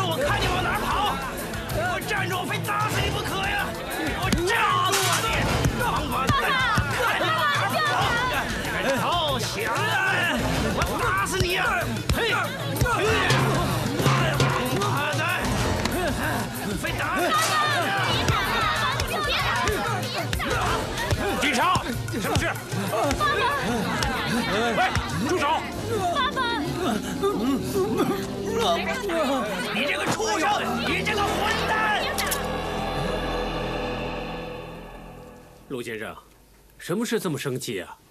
我看你往哪儿跑！给我站住，我非打死你不可呀！给我站住啊你！王八蛋！看你往哪儿跑！投降啊！我打死你呀！嘿！王八蛋！非打死你！警察，什么事？ 爸爸！ 喂，住手！ 爸爸！ 你这个畜生！你这个混蛋！ 陆先生，什么事这么生气啊？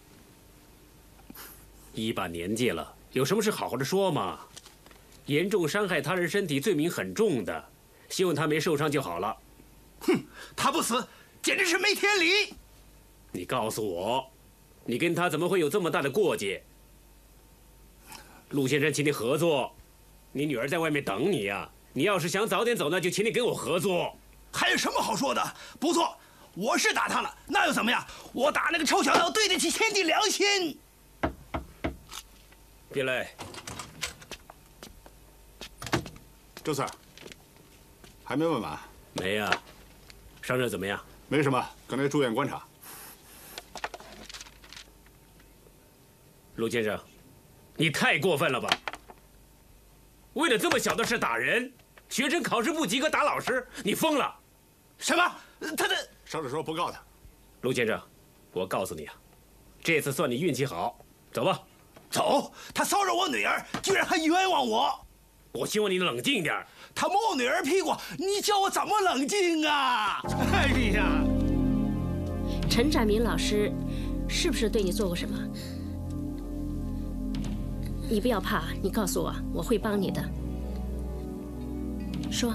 一把年纪了，有什么事好好的说嘛。严重伤害他人身体，罪名很重的，希望他没受伤就好了。 哼，他不死，简直是没天理！ 你告诉我，你跟他怎么会有这么大的过节？陆先生，请你合作。你女儿在外面等你呀，你要是想早点走，那就请你跟我合作。 还有什么好说的？不错，我是打他了，那又怎么样？我打那个臭小子，对得起天地良心。 别来。 周 Sir， 还没问完。 没呀，伤热怎么样？ 没什么，刚才住院观察。 陆先生，你太过分了吧！为了这么小的事打人，学生考试不及格打老师，你疯了！ 什么？他的伤者说不告他。 陆先生，我告诉你啊，这次算你运气好，走吧。 走！他骚扰我女儿，居然还冤枉我！ 我希望你冷静点。 他摸我女儿屁股，你叫我怎么冷静啊？哎呀！ 陈展明老师是不是对你做过什么？你不要怕，你告诉我，我会帮你的。说。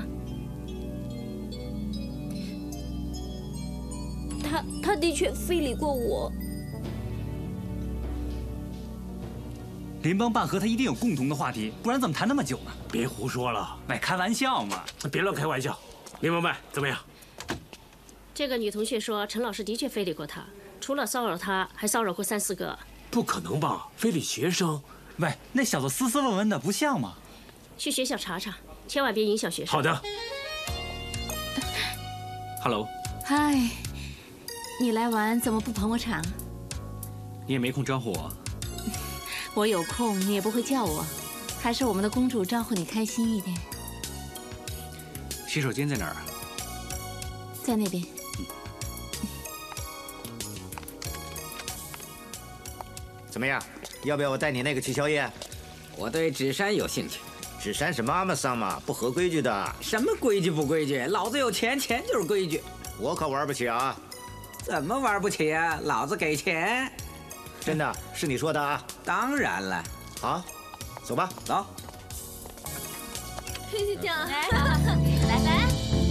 他的确非礼过我。 联邦办和他一定有共同的话题，不然怎么谈那么久呢？ 别胡说了， 喂，开玩笑嘛！ 别乱开玩笑。联邦办怎么样？ 这个女同学说，陈老师的确非礼过她，除了骚扰她，还骚扰过3、4个。 不可能吧？非礼学生？ 喂，那小子斯斯文文的，不像吗？ 去学校查查，千万别影响学生。 好的。Hello。 嗨，你来玩怎么不捧我场？ 你也没空招呼我。 我有空，你也不会叫我，还是我们的公主招呼你开心一点。 洗手间在哪儿？ 在那边。 怎么样？要不要我带你那个去宵夜？ 我对纸山有兴趣。 纸山是妈妈桑嘛，不合规矩的。 什么规矩不规矩？老子有钱，钱就是规矩。 我可玩不起啊！ 怎么玩不起啊？老子给钱。 真的是你说的啊？ 当然了。 好，走吧， 走。 来。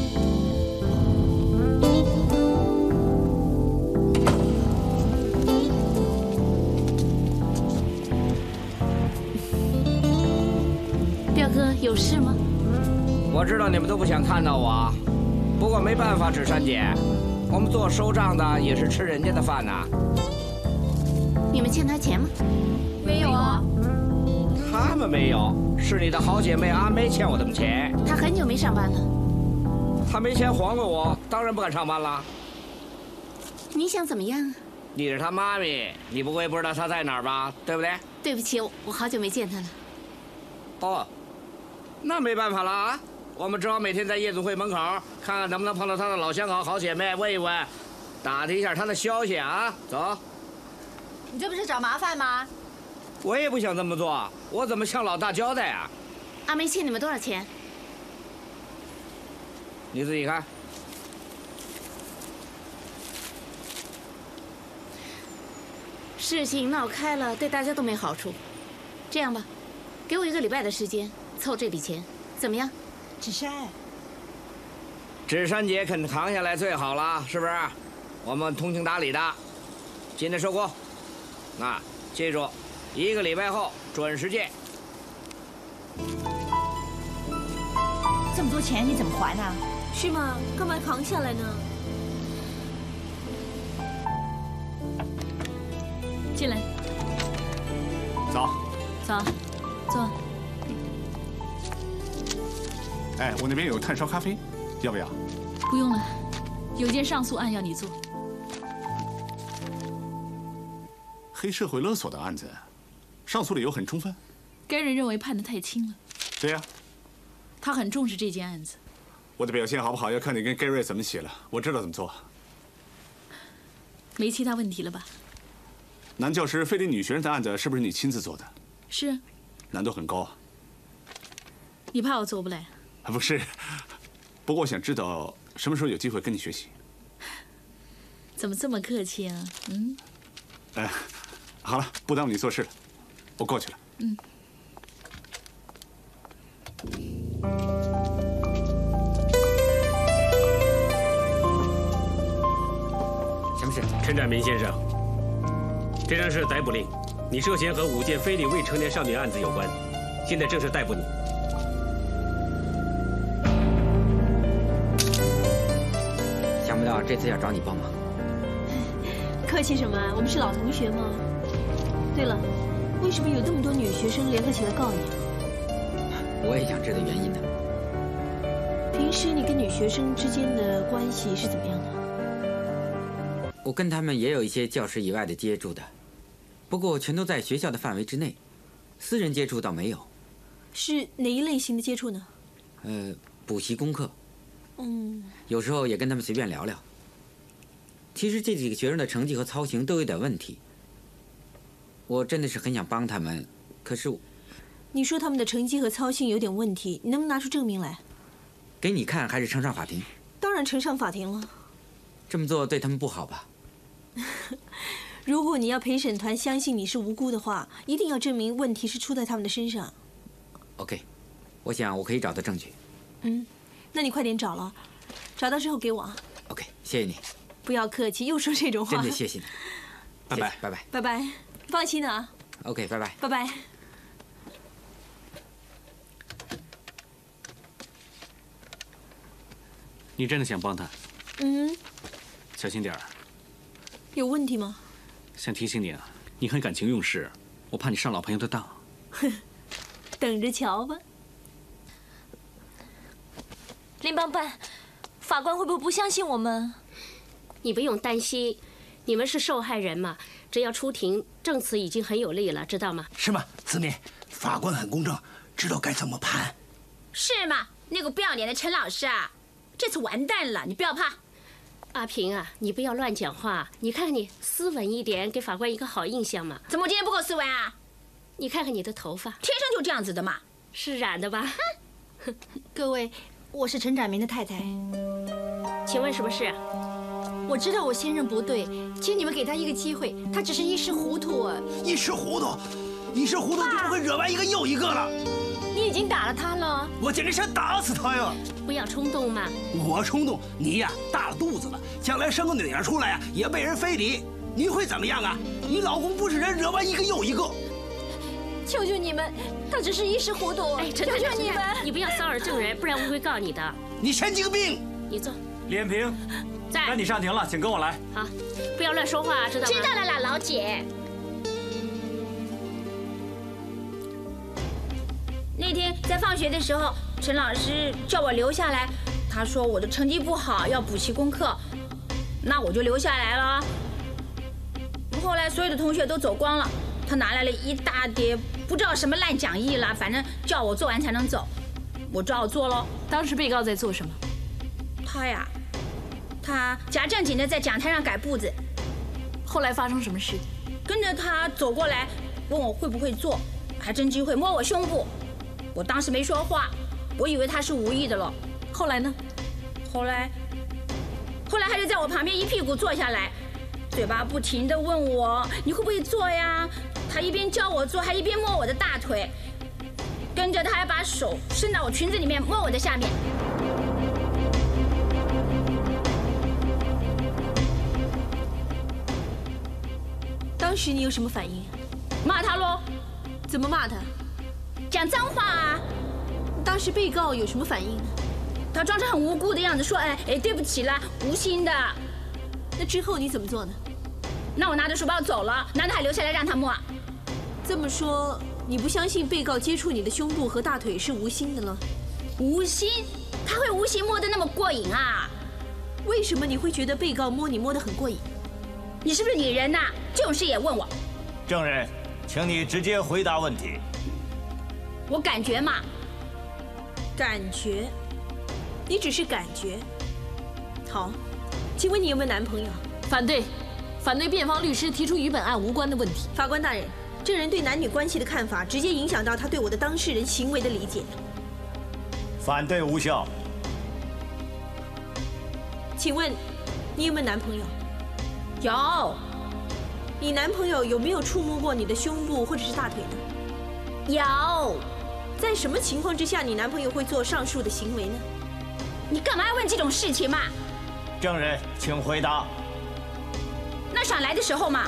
表哥有事吗？ 我知道你们都不想看到我，不过没办法，芷珊姐，我们做收账的也是吃人家的饭呐。 你们欠他钱吗？ 没有啊。 他们没有，是你的好姐妹阿梅欠我的钱。 她很久没上班了。 她没钱还给我，当然不敢上班了。 你想怎么样啊？ 你是她妈咪，你不会不知道她在哪儿吧？对不对？ 对不起，我好久没见她了。 哦，那没办法了啊，我们只好每天在夜总会门口看看能不能碰到她的老相好、好姐妹，问一问，打听一下她的消息啊。走。 你这不是找麻烦吗？ 我也不想这么做，我怎么向老大交代啊？ 阿梅欠你们多少钱？ 你自己看。 事情闹开了，对大家都没好处。这样吧，给我1个礼拜的时间凑这笔钱，怎么样？ 芷珊， 芷珊姐肯扛下来最好了，是不是？我们通情达理的。今天收工。那记住，1个礼拜后准时见。 这么多钱你怎么还呢？ 是吗？干嘛扛下来呢？进来。 走。 走，坐。 哎，我那边有炭烧咖啡，要不要？ 不用了，有件上诉案要你做。 黑社会勒索的案子，上诉理由很充分。 该人认为判得太轻了。 对呀， 他很重视这件案子。 我的表现好不好，要看你跟 Gary 怎么写了。我知道怎么做。 没其他问题了吧？ 男教师非礼女学生的案子是不是你亲自做的？ 是。 难度很高啊。 你怕我做不来？ 啊，不是。不过我想知道什么时候有机会跟你学习。 怎么这么客气啊？嗯。 哎，好了，不耽误你做事了，我过去了。 嗯。 什么事？陈展明先生，这张是逮捕令，你涉嫌和5件非礼未成年少女案子有关，现在正式逮捕你。 想不到这次要找你帮忙。 客气什么？我们是老同学嘛。对了，为什么有这么多女学生联合起来告你？ 我也想知道原因呢。 平时你跟女学生之间的关系是怎么样的？ 我跟他们也有一些教室以外的接触的，不过全都在学校的范围之内，私人接触倒没有。 是哪一类型的接触呢？ 补习功课。 嗯。 有时候也跟他们随便聊聊。其实这几个学生的成绩和操行都有点问题，我真的是很想帮他们，可是…… 你说他们的成绩和操行有点问题，你能不能拿出证明来？ 给你看还是呈上法庭？ 当然呈上法庭了。 这么做对他们不好吧？ 如果你要陪审团相信你是无辜的话，一定要证明问题是出在他们的身上。 OK， 我想我可以找到证据。 嗯，那你快点找了，找到之后给我啊。 OK， 谢谢你。 不要客气，又说这种话。 真的谢谢你。拜拜，拜拜， 拜拜，放心的啊。 OK， 拜拜， 拜拜。 你真的想帮他？ 嗯。 小心点儿。 有问题吗？ 想提醒你啊，你很感情用事，我怕你上老朋友的当。 哼，等着瞧吧。 联邦办，法官会不会不相信我们？ 你不用担心，你们是受害人嘛，只要出庭，证词已经很有力了，知道吗？ 是吗？思敏，法官很公正，知道该怎么判。 是吗？那个不要脸的陈老师啊，这次完蛋了，你不要怕。 阿平啊，你不要乱讲话，你看看你斯文一点，给法官一个好印象嘛。 怎么我今天不够斯文啊？ 你看看你的头发， 天生就这样子的嘛。 是染的吧？ 各位，我是陈展明的太太， 请问什么事？ 我知道我先生不对，请你们给他一个机会，他只是一时糊涂啊。 一时糊涂，一时糊涂就不会惹完一个又一个了。 你已经打了他了， 我简直想打死他呀！ 不要冲动嘛。 我冲动，你呀大了肚子了，将来生个女儿出来呀，也被人非礼，你会怎么样啊？你老公不是人，惹完一个又一个。 求求你们，他只是一时糊涂。 哎，求求你们，你不要骚扰证人，不然我会告你的。 你神经病！ 你坐。 李艳萍， 在。 该你上庭了，请跟我来。 好，不要乱说话，知道吗？ 知道了啦，老姐。那天在放学的时候，陈老师叫我留下来，他说我的成绩不好，要补习功课，那我就留下来了。后来所有的同学都走光了，他拿来了一大叠不知道什么烂讲义了，反正叫我做完才能走，我照做喽。 当时被告在做什么？ 他呀，他假正经的在讲台上改步子。 后来发生什么事？ 跟着他走过来，问我会不会做，还真机会摸我胸部。我当时没说话，我以为他是无意的了。 后来呢？ 后来还是在我旁边一屁股坐下来，嘴巴不停地问我你会不会做呀？他一边教我做，还一边摸我的大腿，跟着他还把手伸到我裙子里面摸我的下面。 当时你有什么反应？ 骂他喽。 怎么骂他？ 讲脏话啊！ 当时被告有什么反应呢？ 他装成很无辜的样子说：“哎，对不起啦，无心的。” 那之后你怎么做呢？ 那我拿着书包走了，难道还留下来让他摸？ 这么说，你不相信被告接触你的胸部和大腿是无心的了？ 无心？他会无心摸得那么过瘾啊？ 为什么你会觉得被告摸你摸得很过瘾？ 你是不是女人呐？这种事也问我？ 证人，请你直接回答问题。 我感觉嘛。 感觉？你只是感觉。好，请问你有没有男朋友？ 反对，反对辩方律师提出与本案无关的问题。 法官大人，证人对男女关系的看法，直接影响到他对我的当事人行为的理解。 反对无效。 请问，你有没有男朋友？ 有。 你男朋友有没有触摸过你的胸部或者是大腿呢？ 有。 在什么情况之下，你男朋友会做上述的行为呢？ 你干嘛要问这种事情嘛？ 证人，请回答。 那想来的时候嘛。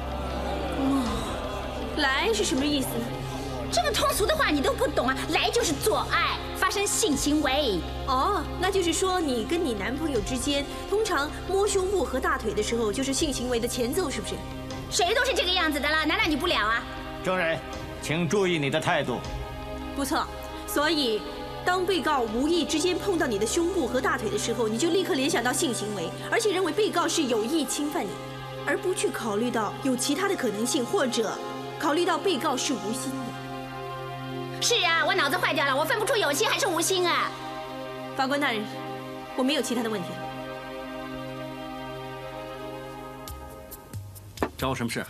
来是什么意思呢？ 这么通俗的话你都不懂啊！来就是做爱，发生性行为。 哦，那就是说你跟你男朋友之间，通常摸胸部和大腿的时候，就是性行为的前奏，是不是？ 谁都是这个样子的了，难道你不了啊？ 证人，请注意你的态度。 不错，所以当被告无意之间碰到你的胸部和大腿的时候，你就立刻联想到性行为，而且认为被告是有意侵犯你，而不去考虑到有其他的可能性，或者考虑到被告是无心的。 是啊，我脑子坏掉了，我分不出有心还是无心啊。 法官大人，我没有其他的问题了。 找我什么事？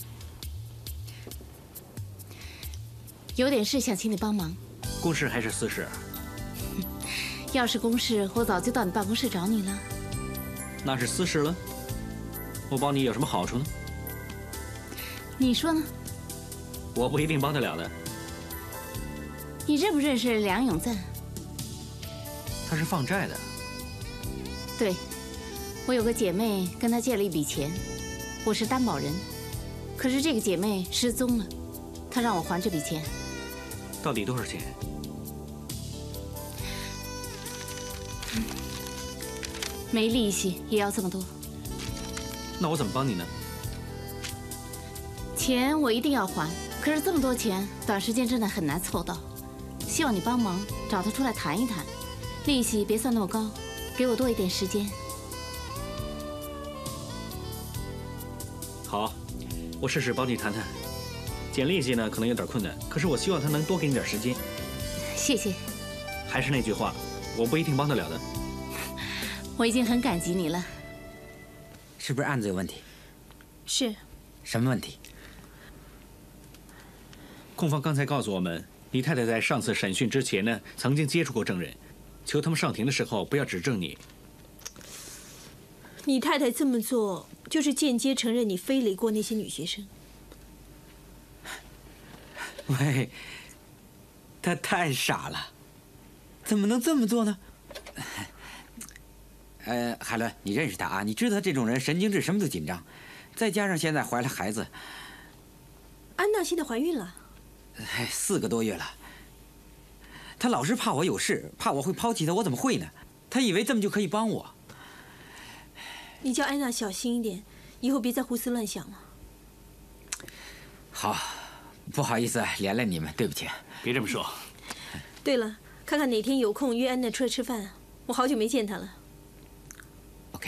有点事想请你帮忙。 公事还是私事？ 要是公事，我早就到你办公室找你了。 那是私事了。我帮你有什么好处呢？ 你说呢？ 我不一定帮得了的。 你认不认识梁永赞？ 他是放债的。 对，我有个姐妹跟他借了一笔钱，我是担保人。可是这个姐妹失踪了，她让我还这笔钱。 到底多少钱？ 没利息也要这么多。 那我怎么帮你呢？ 钱我一定要还，可是这么多钱，短时间真的很难凑到。希望你帮忙找他出来谈一谈，利息别算那么高，给我多一点时间。 好，我试试帮你谈谈。减利息呢，可能有点困难，可是我希望他能多给你点时间。 谢谢。 还是那句话，我不一定帮得了的。 我已经很感激你了。 是不是案子有问题？ 是。 什么问题？ 控方刚才告诉我们，你太太在上次审讯之前呢，曾经接触过证人，求他们上庭的时候不要指证你。 你太太这么做，就是间接承认你非礼过那些女学生。 喂，他太傻了，怎么能这么做呢？海伦，你认识他啊？你知道他这种人神经质，什么都紧张，再加上现在怀了孩子。 安娜现在怀孕了 ，4个多月了。他老是怕我有事，怕我会抛弃他，我怎么会呢？他以为这么就可以帮我。 你叫安娜小心一点，以后别再胡思乱想了。 好，不好意思连累你们，对不起。 别这么说。 对了，看看哪天有空约安娜出来吃饭，我好久没见她了。 OK。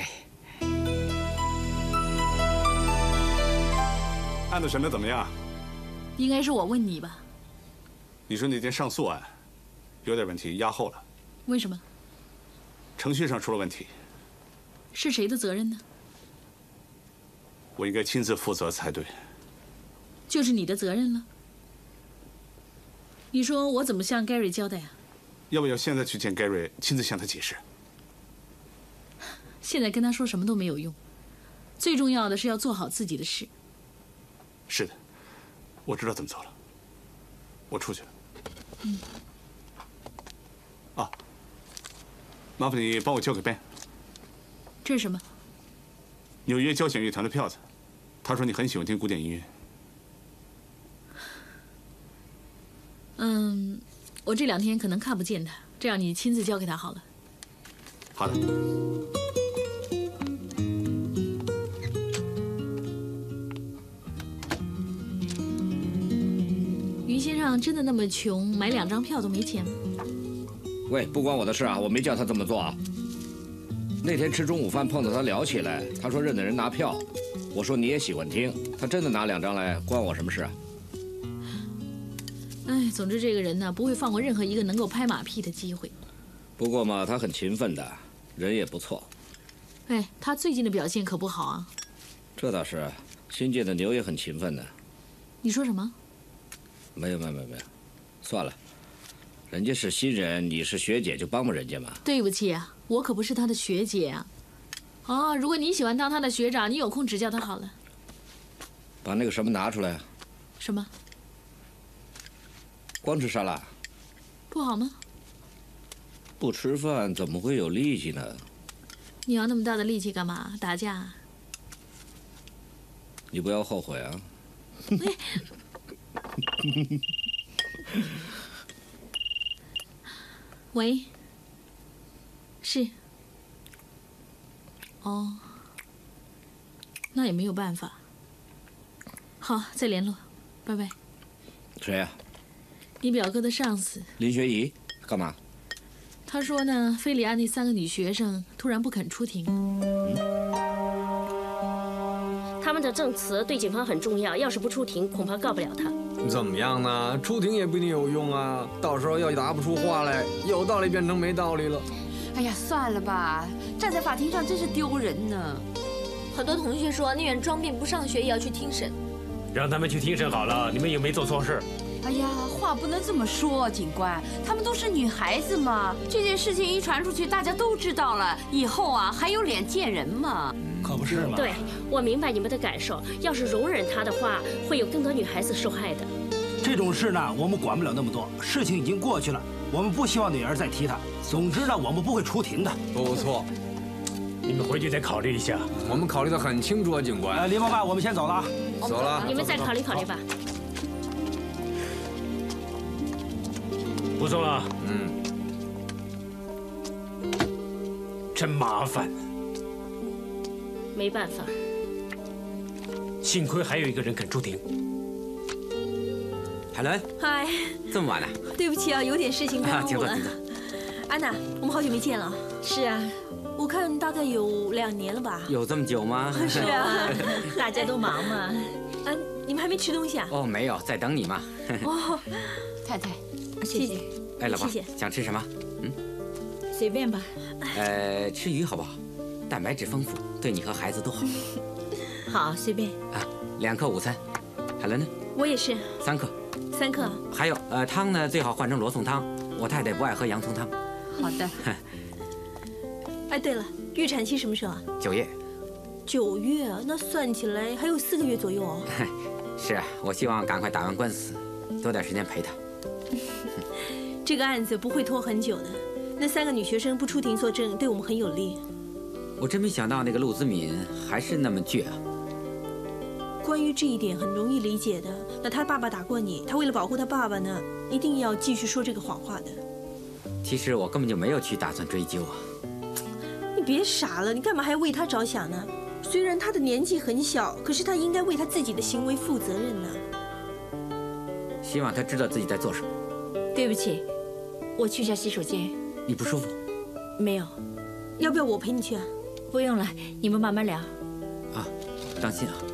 案子审得怎么样？ 应该是我问你吧。 你说那件上诉案有点问题，压后了。 为什么？ 程序上出了问题。 是谁的责任呢？ 我应该亲自负责才对。 就是你的责任了。你说我怎么向 Gary 交代啊？ 要不要现在去见 Gary， 亲自向他解释？ 现在跟他说什么都没有用，最重要的是要做好自己的事。 是的，我知道怎么做了。我出去了。啊，麻烦你帮我交给 Ben。 这是什么？ 纽约交响乐团的票子。他说你很喜欢听古典音乐。 我这2天可能看不见他，这样你亲自交给他好了。 好的。 于先生真的那么穷，买2张票都没钱吗？ 喂，不关我的事啊，我没叫他这么做啊。那天吃中午饭碰到他聊起来，他说认得人拿票，我说你也喜欢听，他真的拿2张来，关我什么事啊？ 哎，总之这个人呢，不会放过任何一个能够拍马屁的机会。 不过嘛，他很勤奋的，人也不错。 哎，他最近的表现可不好啊。 这倒是，新界的牛也很勤奋的。 你说什么？ 没有，算了，人家是新人，你是学姐，就帮帮人家嘛。 对不起啊，我可不是他的学姐啊。哦，如果你喜欢当他的学长，你有空指教他好了。 把那个什么拿出来。 什么？ 光吃沙拉， 不好吗？ 不吃饭怎么会有力气呢？ 你要那么大的力气干嘛？打架？ 你不要后悔啊！ 喂，是。哦，那也没有办法。好，再联络，拜拜。 谁呀？ 你表哥的上司林学仪，干嘛？ 他说呢，非礼案那3个女学生突然不肯出庭。 他们的证词对警方很重要，要是不出庭，恐怕告不了他。 怎么样呢？出庭也不一定有用啊，到时候要答不出话来，有道理变成没道理了。 哎呀，算了吧，站在法庭上真是丢人呢。 很多同学说，宁愿装病不上学也要去听审。 让他们去听审好了，你们又没做错事。 哎呀，话不能这么说，警官，她们都是女孩子嘛。这件事情一传出去，大家都知道了，以后啊还有脸见人吗？ 可不是嘛。 对，我明白你们的感受。要是容忍他的话，会有更多女孩子受害的。 这种事呢，我们管不了那么多，事情已经过去了，我们不希望女儿再提他。总之呢，我们不会出庭的。 不错， 你们回去再考虑一下。 我们考虑得很清楚啊，警官。 林帮办，我们先走了啊。 走了。 你们再考虑考虑吧。 不送了。真麻烦。 没办法。 幸亏还有一个人肯出庭。 海伦， 嗨， 这么晚了？ 对不起啊，有点事情耽误了。安娜，我们好久没见了。 是啊， 我看大概有2年了吧。 有这么久吗？ 是啊， 大家都忙嘛。 你们还没吃东西啊？ 哦，没有，在等你嘛。 哦， 太太， 谢谢。 哎，老婆， 谢谢。 想吃什么？ 随便吧。 吃鱼好不好？蛋白质丰富，对你和孩子都好。 好，随便。 啊，2克午餐。海伦呢？ 我也是。 3克。 3克。 还有，汤呢最好换成罗宋汤，我太太不爱喝洋葱汤。 好的。 哎，对了，预产期什么时候啊 ？9月。 9月啊，那算起来还有4个月左右哦。 是啊，我希望赶快打完官司，多点时间陪她。 这个案子不会拖很久的。那3个女学生不出庭作证，对我们很有利。 我真没想到那个陆子敏还是那么倔啊。 关于这一点很容易理解的。那他爸爸打过你，他为了保护他爸爸呢，一定要继续说这个谎话的。 其实我根本就没有去打算追究啊。 你别傻了，你干嘛还要为他着想呢？虽然他的年纪很小，可是他应该为他自己的行为负责任呢。 希望他知道自己在做什么。 对不起，我去下洗手间。 你不舒服？ 没有。 要不要我陪你去啊？ 不用了，你们慢慢聊。 啊，当心啊。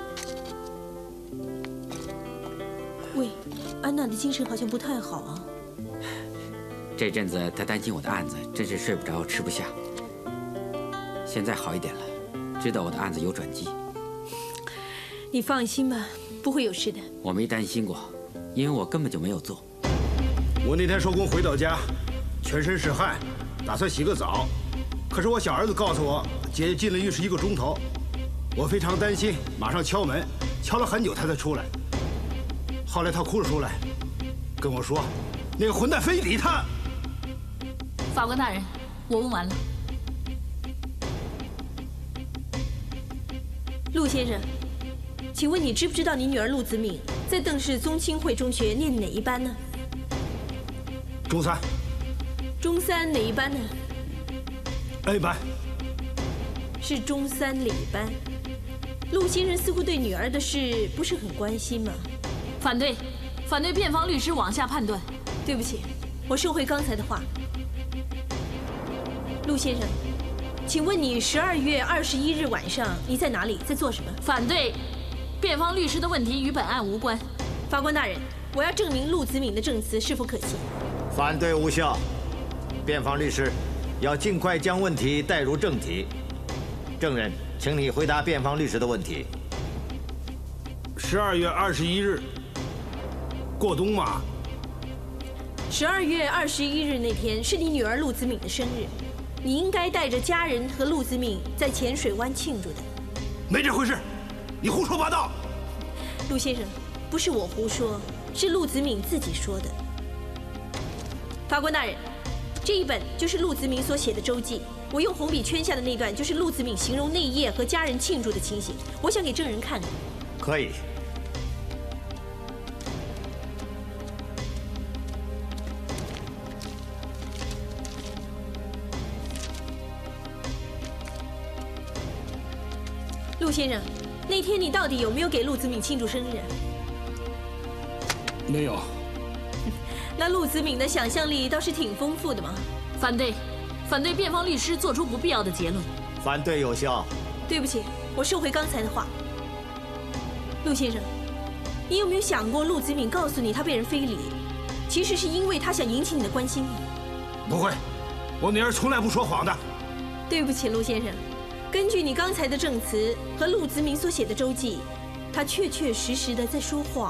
喂，安娜的精神好像不太好啊。 这阵子她担心我的案子，真是睡不着吃不下。现在好一点了，知道我的案子有转机。 你放心吧，不会有事的。 我没担心过，因为我根本就没有做。 我那天收工回到家，全身是汗，打算洗个澡。可是我小儿子告诉我，姐姐进了浴室1个钟头。我非常担心，马上敲门，敲了很久他才出来。后来他哭着出来，跟我说，那个混蛋非礼他。 法官大人，我问完了。 陆先生，请问你知不知道你女儿陆子敏在邓氏宗亲会中学念哪一班呢？ 中3。 中3哪一班呢 ？A 班。 是中3理班。陆先生似乎对女儿的事不是很关心嘛？ 反对，反对辩方律师往下判断。 对不起，我收回刚才的话。 陆先生，请问你12月21日晚上你在哪里，在做什么？ 反对，辩方律师的问题与本案无关。 法官大人，我要证明陆子敏的证词是否可信。 反对无效。辩方律师，要尽快将问题带入正题。证人，请你回答辩方律师的问题。 12月21日，过冬吗 ？12月21日那天是你女儿陆子敏的生日，你应该带着家人和陆子敏在浅水湾庆祝的。 没这回事，你胡说八道。 陆先生，不是我胡说，是陆子敏自己说的。法官大人，这一本就是陆子敏所写的周记，我用红笔圈下的那段就是陆子敏形容那一夜和家人庆祝的情形，我想给证人看看。 可以。 陆先生，那天你到底有没有给陆子敏庆祝生日？ 没有。 那陆子敏的想象力倒是挺丰富的嘛。 反对，反对辩方律师做出不必要的结论。 反对有效。 对不起，我收回刚才的话。陆先生，你有没有想过，陆子敏告诉你她被人非礼，其实是因为她想引起你的关心呢？ 不会，我女儿从来不说谎的。 对不起，陆先生。根据你刚才的证词和陆子敏所写的周记，他确确实实的在说谎。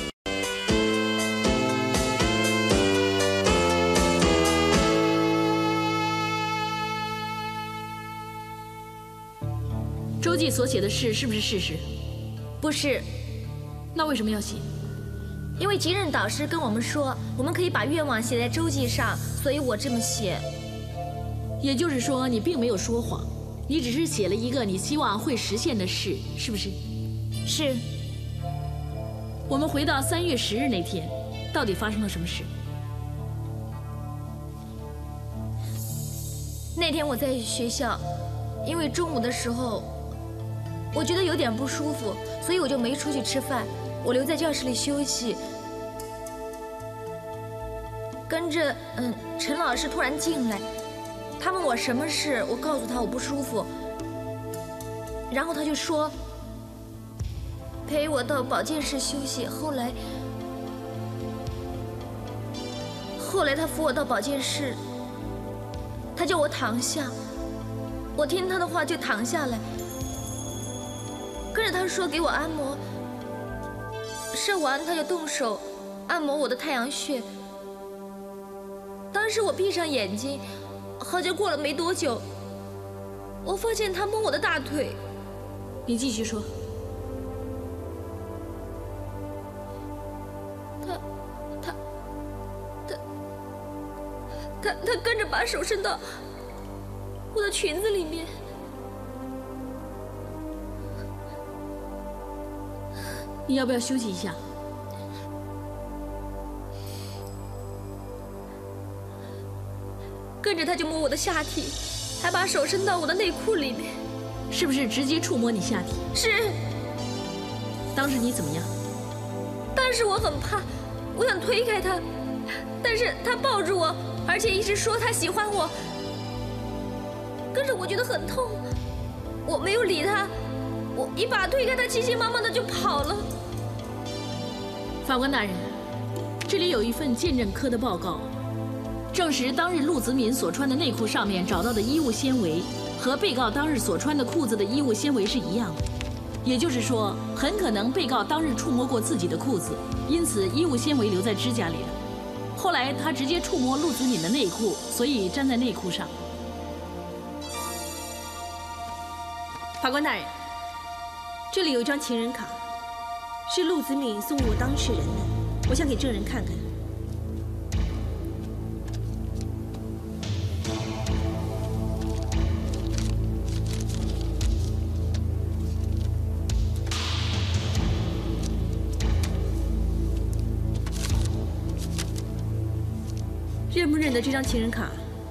周记所写的事是不是事实？ 不是。 那为什么要写？ 因为级任导师跟我们说，我们可以把愿望写在周记上，所以我这么写。 也就是说，你并没有说谎。你只是写了一个你希望会实现的事，是不是？ 是。 我们回到3月10日那天，到底发生了什么事？ 那天我在学校，因为中午的时候，我觉得有点不舒服，所以我就没出去吃饭，我留在教室里休息。跟着，陈老师突然进来。他问我什么事，我告诉他我不舒服，然后他就说陪我到保健室休息。后来他扶我到保健室，他叫我躺下，我听他的话就躺下来，跟着他说给我按摩，射完他就动手按摩我的太阳穴。当时我闭上眼睛。好像过了没多久，我发现他摸我的大腿。 你继续说。 他跟着把手伸到我的裙子里面。 你要不要休息一下？ 跟着他就摸我的下体，还把手伸到我的内裤里面。 是不是直接触摸你下体？ 是。 当时你怎么样？ 当时我很怕，我想推开他，但是他抱住我，而且一直说他喜欢我。可是我觉得很痛，我没有理他，我一把推开他，急急忙忙的就跑了。 法官大人，这里有一份鉴证科的报告。证实当日陆子敏所穿的内裤上面找到的衣物纤维和被告当日所穿的裤子的衣物纤维是一样的，也就是说，很可能被告当日触摸过自己的裤子，因此衣物纤维留在指甲里了。后来他直接触摸陆子敏的内裤，所以粘在内裤上。 法官大人，这里有一张情人卡，是陆子敏送我当事人的，我想给证人看看。认不认得这张情人卡？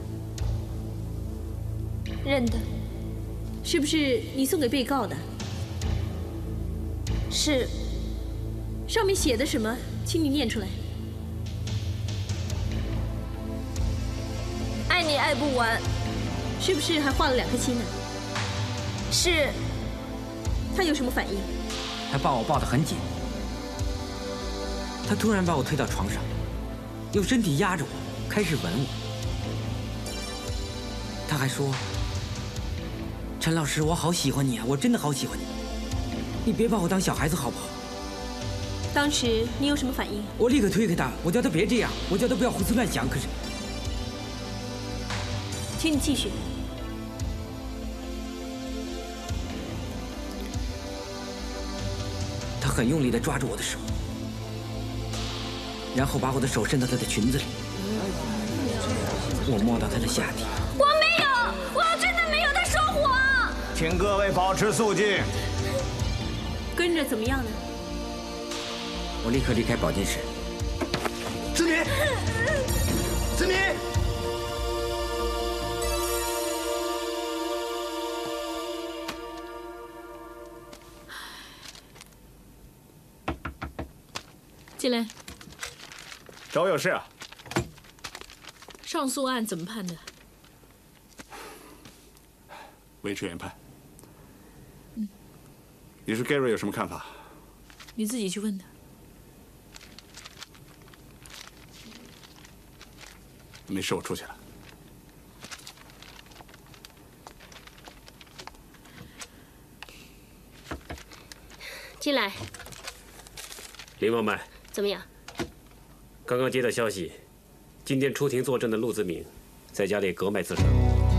认得。 是不是你送给被告的？ 是。 上面写的什么？请你念出来。 爱你爱不完， 是不是还画了2颗心呢？ 是。 他有什么反应？ 他抱我抱得很紧，他突然把我推到床上，用身体压着我，开始吻我。他还说：“陈老师，我好喜欢你啊，我真的好喜欢你，你别把我当小孩子好不好？” 当时你有什么反应？ 我立刻推开他，我叫他别这样，我叫他不要胡思乱想。可是， 请你继续。 他很用力地抓住我的手，然后把我的手伸到他的裙子里。我摸到他的下体。 我没有，我真的没有在说谎。 请各位保持肃静。 跟着怎么样呢？ 我立刻离开保健室。 子敏，子敏。 进来。 找我有事啊？ 上诉案怎么判的？ 维持原判。你说 Gary 有什么看法？ 你自己去问他。 没事，我出去了。 进来。 林王曼， 怎么样？ 刚刚接到消息，今天出庭作证的陆子敏在家里割脉自杀。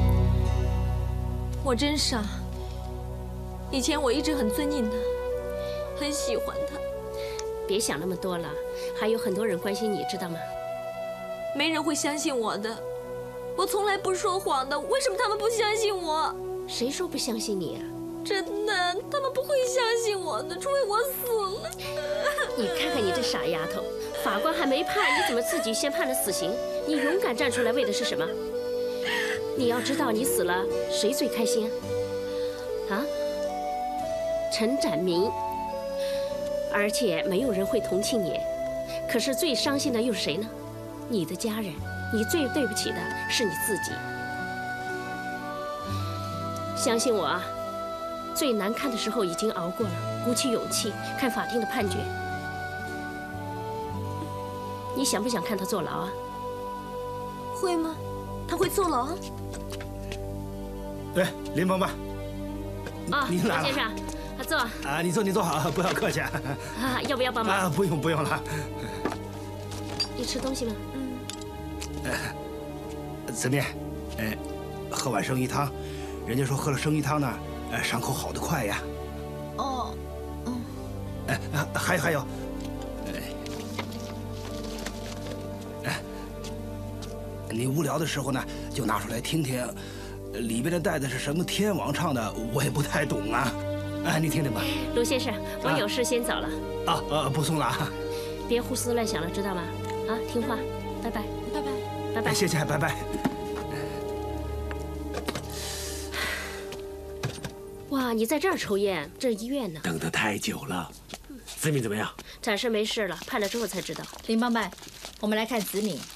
我真傻。以前我一直很尊敬他，很喜欢他。 别想那么多了，还有很多人关心你，知道吗？ 没人会相信我的。我从来不说谎的，为什么他们不相信我？ 谁说不相信你啊？ 真的，他们不会相信我的，除非我死了。 你看看你这傻丫头，法官还没判，你怎么自己先判了死刑？你勇敢站出来为的是什么？你要知道，你死了谁最开心啊？啊？陈展明。而且没有人会同情你，可是最伤心的又是谁呢？你的家人。你最对不起的是你自己。相信我啊，最难看的时候已经熬过了，鼓起勇气看法庭的判决。你想不想看他坐牢啊？ 会吗？他会坐牢？ 哎，林伯伯。 啊， 您来了。 先生，坐。 啊，你坐好，不要客气。 啊，要不要帮忙？ 啊，不用了。 你吃东西吗？ 子面，喝碗生鱼汤，人家说喝了生鱼汤呢，伤口好得快呀。 哦， 还有，你无聊的时候呢，就拿出来听听，里边的带的是什么天王唱的，我也不太懂啊。你听听吧。 卢先生，我有事先走了。 不送了。 别胡思乱想了，知道吗？啊，听话，拜拜。拜拜， 谢谢，拜拜。 哇，你在这儿抽烟，这是医院呢。 等得太久了。子敏怎么样？ 暂时没事了，判了之后才知道。 林邦曼，我们来看子敏。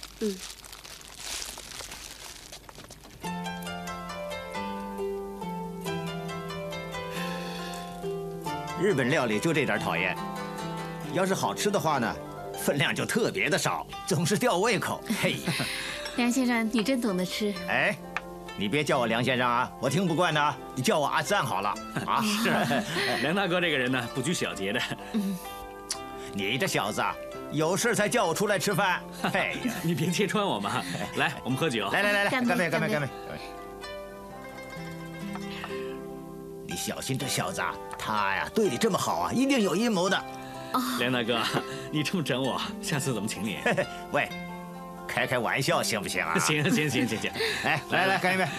日本料理就这点讨厌，要是好吃的话呢，分量就特别的少，总是吊胃口。嘿。 梁先生，你真懂得吃。 哎，你别叫我梁先生啊，我听不惯的。你叫我阿赞好了啊。 是，梁大哥这个人呢，不拘小节的。 你这小子，有事才叫我出来吃饭。嘿呀， 你别揭穿我嘛。来，我们喝酒。 来，干杯！你小心这小子，他呀对你这么好啊，一定有阴谋的。 梁大哥，你这么整我，下次怎么请你？ 喂。开玩笑行不行啊？ 行。 哎，来，干一杯！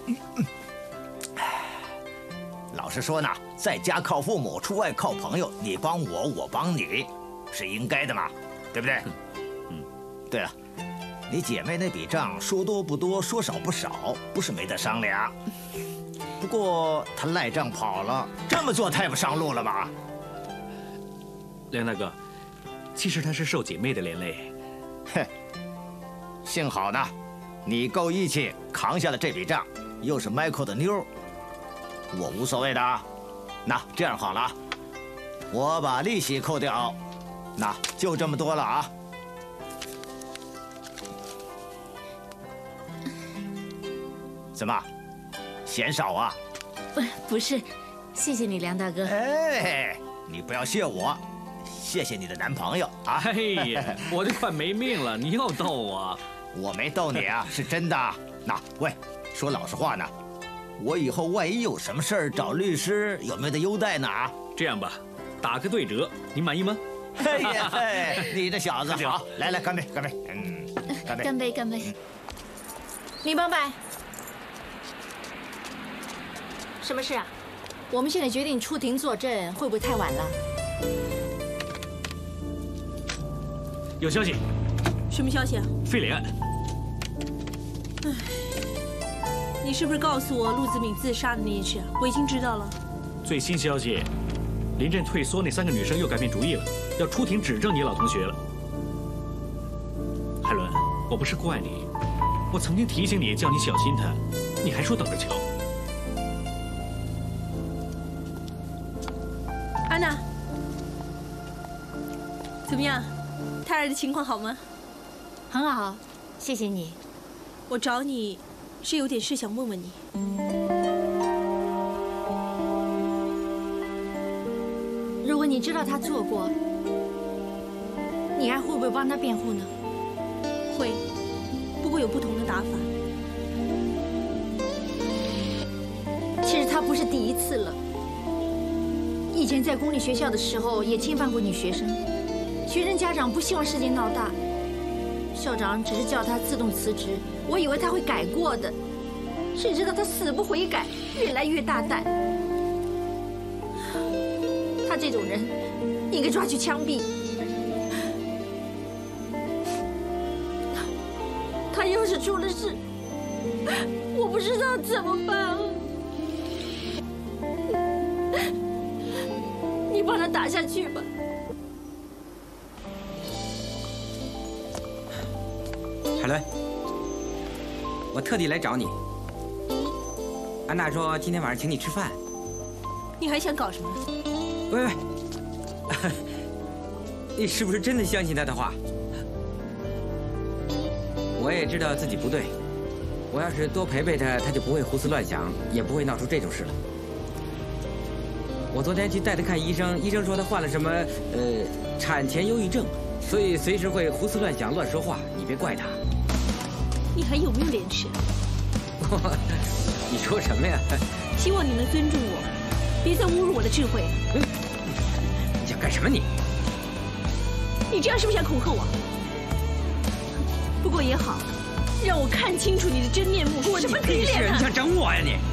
老实说呢，在家靠父母，出外靠朋友，你帮我，我帮你，是应该的嘛，对不对？对了，你姐妹那笔账说多不多，说少不少，不是没得商量。不过她赖账跑了，这么做太不上路了吧？ 梁大哥，其实她是受姐妹的连累。 哼。幸好呢，你够义气，扛下了这笔账， 又是 Michael 的妞，我无所谓的。那这样好了，我把利息扣掉，那就这么多了啊。怎么，嫌少啊？ 不是，谢谢你，梁大哥。 哎，你不要谢我，谢谢你的男朋友啊！ 哎呀，我都快没命了，你又逗我。 我没逗你啊，是真的。那喂，说老实话呢，我以后万一有什么事儿找律师，有没有的优待呢？啊， 这样吧，打个对折，你满意吗？ 哎呀，你这小子好，来来，干杯，干杯，干杯， 干杯，干杯。 李帮白， 什么事啊？我们现在决定出庭作证，会不会太晚了？ 有消息。 什么消息啊？ 废脸案。 唉，你是不是告诉我陆子敏自杀的那件事啊？我已经知道了。 最新消息，临阵退缩那3个女生又改变主意了，要出庭指证你老同学了。海伦，我不是怪你，我曾经提醒你，叫你小心他，你还说等着瞧。 安娜，怎么样？胎儿的情况好吗？ 很好，谢谢你。 我找你是有点事想问问你。 如果你知道他做过，你还会不会帮他辩护呢？ 会，不过有不同的打法。 其实他不是第一次了，以前在公立学校的时候也侵犯过女学生，学生家长不希望事情闹大，校长只是叫他自动辞职。我以为他会改过的，谁知道他死不悔改，越来越大胆。他这种人应该抓去枪毙。他要是出了事，我不知道怎么办。你帮他打下去吧。 海伦，我特地来找你。安娜说今天晚上请你吃饭。 你还想搞什么？ 喂，你是不是真的相信她的话？我也知道自己不对，我要是多陪陪她，她就不会胡思乱想，也不会闹出这种事了。我昨天去带她看医生，医生说她患了什么产前忧郁症，所以随时会胡思乱想、乱说话。你别怪她。 你还有没有廉耻？ 你说什么呀？ 希望你能尊重我，别再侮辱我的智慧了。 你想干什么你？ 你这样是不是想恐吓我？不过也好，让我看清楚你的真面目。什么嘴脸啊！ 你想整我呀你？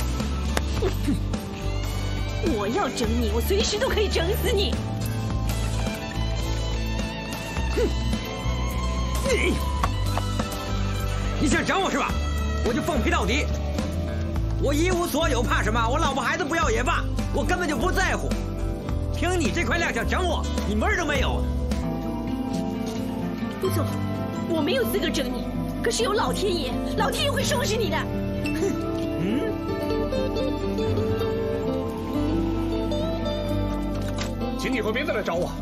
我要整你，我随时都可以整死你。 你想整我是吧？我就奉陪到底。我一无所有，怕什么？我老婆孩子不要也罢，我根本就不在乎。凭你这块料想整我，你门儿都没有。 不错，我没有资格整你，可是有老天爷，老天爷会收拾你的。 请你以后别再来找我。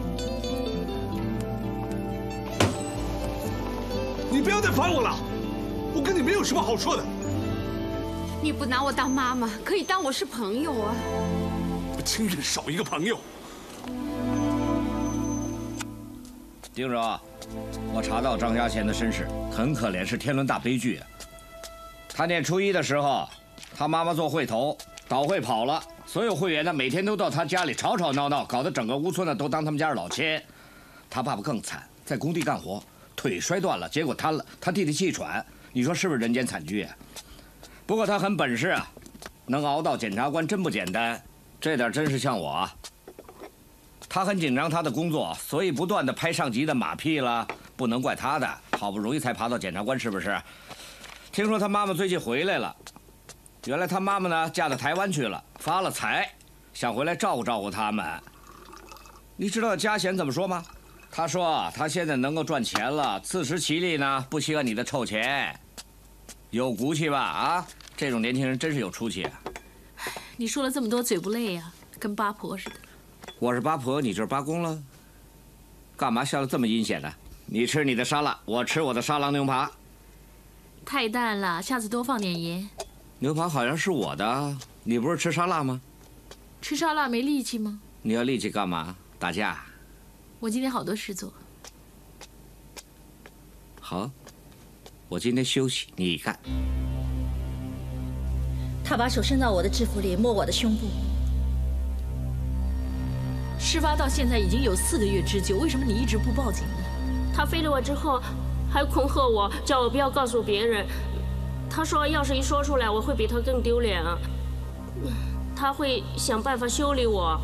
你不要再烦我了，我跟你没有什么好说的。 你不拿我当妈妈，可以当我是朋友啊。 我情愿少一个朋友。 丁总，我查到张家贤的身世，很可怜，是天伦大悲剧啊。他念初一的时候，他妈妈做会头，倒会跑了，所有会员呢每天都到他家里吵吵闹闹，搞得整个乌村呢都当他们家是老千。他爸爸更惨，在工地干活，腿摔断了，结果瘫了，他弟弟气喘，你说是不是人间惨剧啊？不过他很本事啊，能熬到检察官真不简单，这点真是像我啊。他很紧张他的工作，所以不断的拍上级的马屁了，不能怪他的，好不容易才爬到检察官，是不是？听说他妈妈最近回来了，原来他妈妈呢嫁到台湾去了，发了财，想回来照顾照顾他们。你知道家贤怎么说吗？他说他现在能够赚钱了，自食其力呢，不稀罕你的臭钱。有骨气吧？啊， 这种年轻人真是有出息啊！ 你说了这么多，嘴不累呀？跟八婆似的。 我是八婆，你就是八公了，干嘛笑得这么阴险呢？你吃你的沙拉，我吃我的沙朗牛扒。 太淡了，下次多放点盐。 牛扒好像是我的，你不是吃沙拉吗？ 吃沙拉没力气吗？ 你要力气干嘛？打架？ 我今天好多事做。 好，我今天休息，你干。 他把手伸到我的制服里，摸我的胸部。 事发到现在已经有4个月之久，为什么你一直不报警呢？ 他飞了我之后，还恐吓我，叫我不要告诉别人。他说，要是一说出来，我会比他更丢脸啊。他会想办法修理我。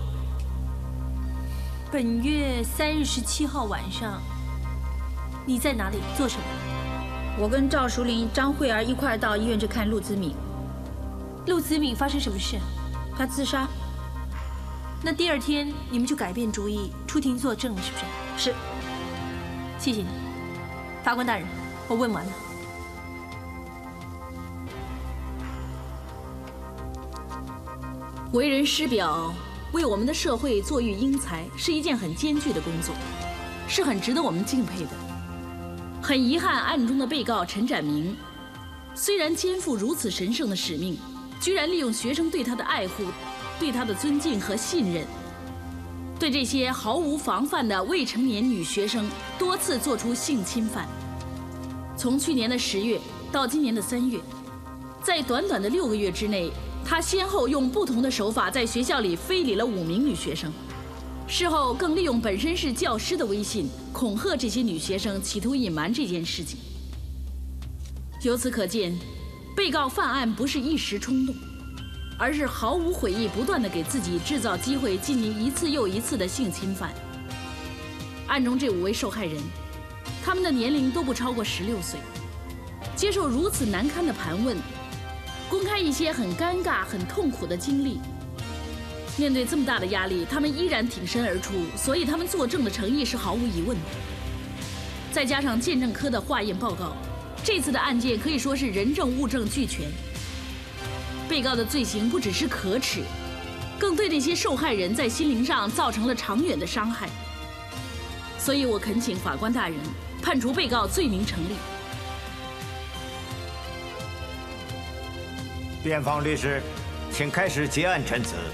本月3日17号晚上，你在哪里做什么？ 我跟赵淑玲、张慧儿一块到医院去看陆子敏。 陆子敏发生什么事？ 他自杀。 那第2天你们就改变主意，出庭作证了，是不是？ 是。 谢谢你，法官大人，我问完了。 为人师表，为我们的社会作育英才，是一件很艰巨的工作，是很值得我们敬佩的。很遗憾，案中的被告陈展明，虽然肩负如此神圣的使命，居然利用学生对他的爱护、对他的尊敬和信任，对这些毫无防范的未成年女学生多次做出性侵犯。从去年的10月到今年的3月，在短短的6个月之内，他先后用不同的手法在学校里非礼了5名女学生，事后更利用本身是教师的威信恐吓这些女学生，企图隐瞒这件事情。由此可见，被告犯案不是一时冲动，而是毫无悔意，不断地给自己制造机会，进行一次又一次的性侵犯。案中这5位受害人，他们的年龄都不超过16岁，接受如此难堪的盘问，公开一些很尴尬、很痛苦的经历。面对这么大的压力，他们依然挺身而出，所以他们作证的诚意是毫无疑问的。再加上鉴证科的化验报告，这次的案件可以说是人证物证俱全。被告的罪行不只是可耻，更对那些受害人在心灵上造成了长远的伤害。所以我恳请法官大人判处被告罪名成立。 辩方律师，请开始结案陈词。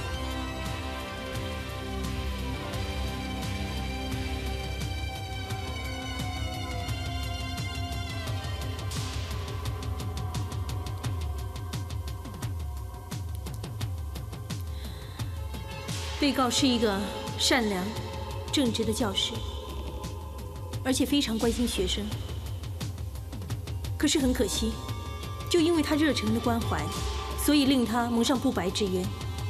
被告是一个善良、正直的教师，而且非常关心学生。可是很可惜，就因为他热忱的关怀，所以令他蒙上不白之冤。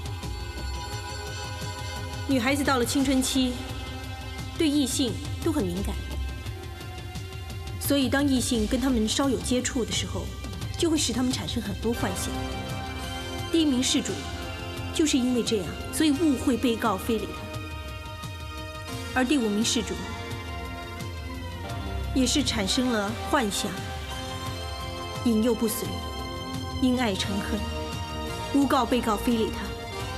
女孩子到了青春期，对异性都很敏感，所以当异性跟他们稍有接触的时候，就会使他们产生很多幻想。第1名事主就是因为这样，所以误会被告非礼他，而第5名事主也是产生了幻想，引诱不遂，因爱成恨，诬告被告非礼他。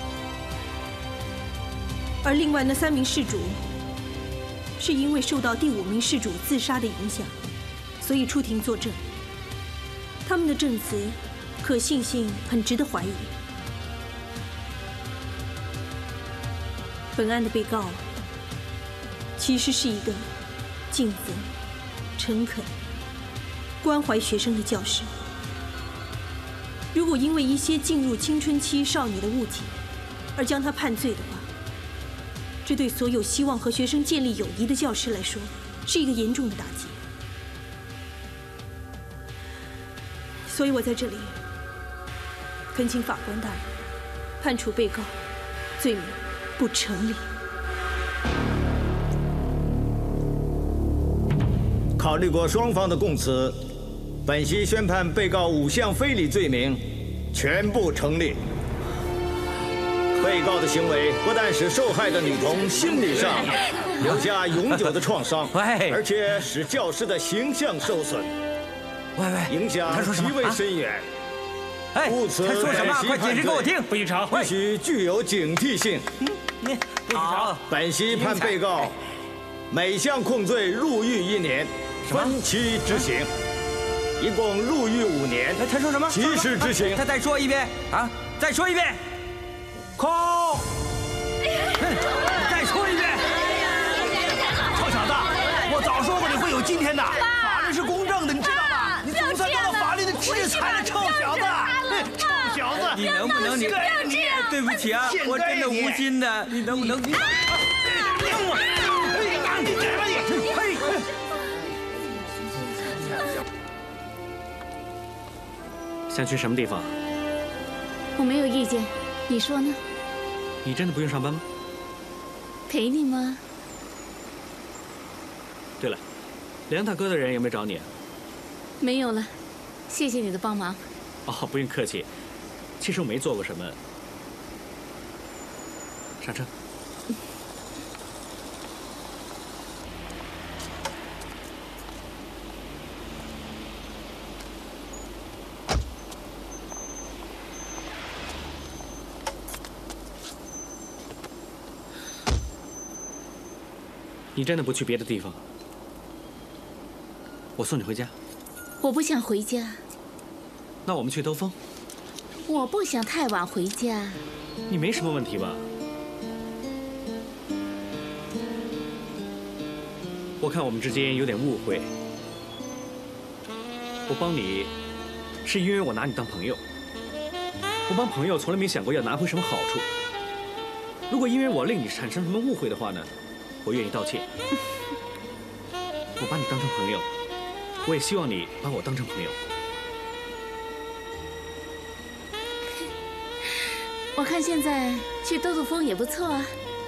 而另外那3名事主是因为受到第5名事主自杀的影响，所以出庭作证。他们的证词可信性很值得怀疑。本案的被告其实是一个尽责、诚恳、关怀学生的教师。如果因为一些进入青春期少女的误解而将她判罪的话，这对所有希望和学生建立友谊的教师来说是一个严重的打击。所以我在这里恳请法官大人判处被告罪名不成立。 考虑过双方的供词，本席宣判被告5项非礼罪名全部成立。被告的行为不但使受害的女童心理上留下永久的创伤，而且使教师的形象受损，影响极为深远。 哎，他说什么？快解释给我听！ 不许吵！ 必须具有警惕性。 好， 本席判被告每项控罪入狱1年，分期执行，一共入狱5年。 他说什么？ 及时执行。 他再说一遍啊！再说一遍。空。再说一遍。 臭小子，我早说过你会有今天的。法律是公正的，你知道吗？你总算遭到法律的制裁了，臭小子！臭小子！ 你能不能你？对不起啊，我真的无心的，你能不能？ 想去什么地方？ 我没有意见，你说呢？ 你真的不用上班吗？ 陪你吗？ 对了，梁大哥的人有没有找你？ 没有了，谢谢你的帮忙。 哦，不用客气。其实我没做过什么。上车。你真的不去别的地方？我送你回家。 我不想回家。 那我们去兜风。 我不想太晚回家。 你没什么问题吧？我看我们之间有点误会。我帮你，是因为我拿你当朋友。我帮朋友从来没想过要拿回什么好处。如果因为我令你产生什么误会的话呢，我愿意道歉。我把你当成朋友，我也希望你把我当成朋友。 我看现在去兜兜风也不错啊。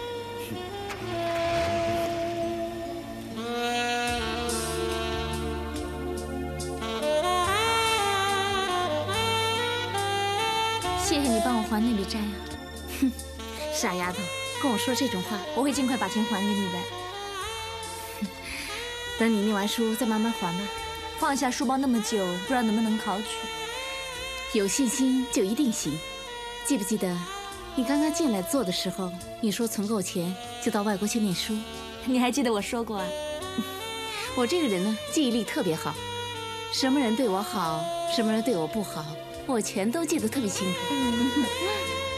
谢谢你帮我还那笔债啊！哼，傻丫头，跟我说这种话，我会尽快把钱还给你的。等你念完书再慢慢还吧。 放下书包那么久，不知道能不能考取。 有信心就一定行。记不记得你刚刚进来做的时候，你说存够钱就到外国去念书？ 你还记得我说过啊？ 我这个人呢，记忆力特别好，什么人对我好，什么人对我不好，我全都记得特别清楚。